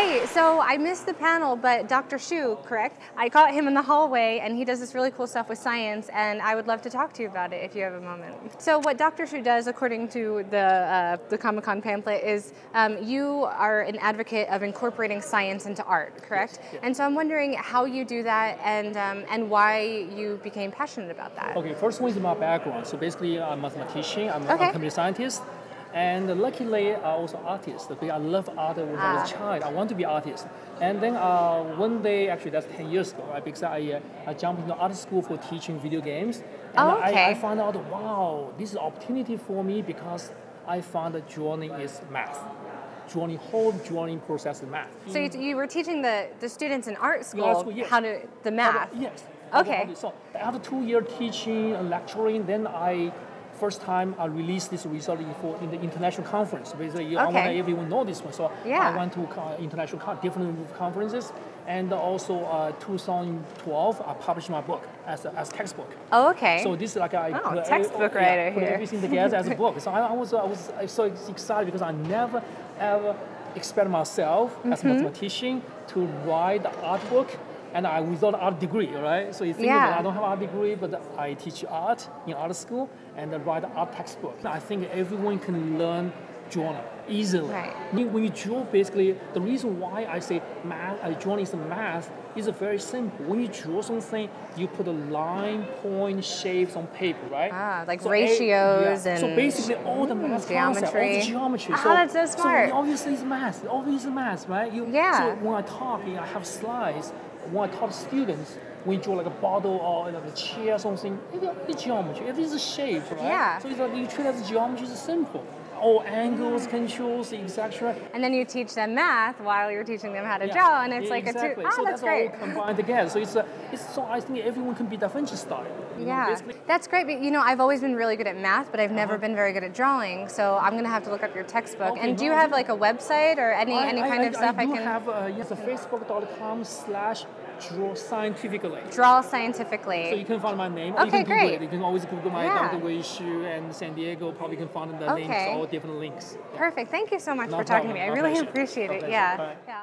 Hi, so I missed the panel, but Dr. Xu, correct? I caught him in the hallway, and he does this really cool stuff with science, and I would love to talk to you about it if you have a moment. So what Dr. Xu does, according to the Comic-Con pamphlet, is you are an advocate of incorporating science into art, correct? Yes, yes. And so I'm wondering how you do that and why you became passionate about that. Okay, first one is my background. So basically, I'm a mathematician, I'm a computer scientist, and luckily I'm also artist. Because I love art when I was a child. I want to be an artist. And then one day, actually that's 10 years ago, right? Because I jumped into art school for teaching video games. And I found out, wow, this is an opportunity for me because I found that drawing is math. Whole drawing process is math. So you were teaching the students in art school how to, the math? Yes. Okay. So after 2 years teaching and lecturing, then first time I released this result in the international conference. Basically, I want everyone know this one. So I went to international different conferences, and also 2012 I published my book as textbook. Oh, okay. So this is like textbook writer put here. everything together as a book. So I was so excited because I never ever expect myself as a mathematician to write the art book. And without art degree, right? So you think that I don't have art degree, but I teach art in art school and write art textbook. I think everyone can learn drawing easily. Right. When you draw, basically, the reason why I say math, drawing is math, is very simple. When you draw something, you put a line, point, shapes on paper, right? Like ratios and so basically all the math concepts, all the geometry. So, that's so smart. So obviously it's math. Obviously math, right? So when I talk, I have slides. When I talk to students, when you draw like a bottle or like a chair or something, it's geometry. It is a shape, right? Yeah. So it's like you treat it as geometry is simple. All angles, controls, etc. And then you teach them math while you're teaching them how to draw, and it's like exactly. so that's great. all combined together. So so I think everyone can be Da Vinci style. That's great. But I've always been really good at math, but I've never been very good at drawing. So I'm gonna have to look up your textbook. Okay, and do you have like a website or any kind of stuff I can? I have facebook.com/draw scientifically. Draw scientifically. So you can find my name. Okay, you can Google great. It. You can always Google my Dr. Wei Xu and San Diego. Probably can find the links, all different links. Perfect. Thank you so much No for talking problem. to me. I really appreciate it. Yeah.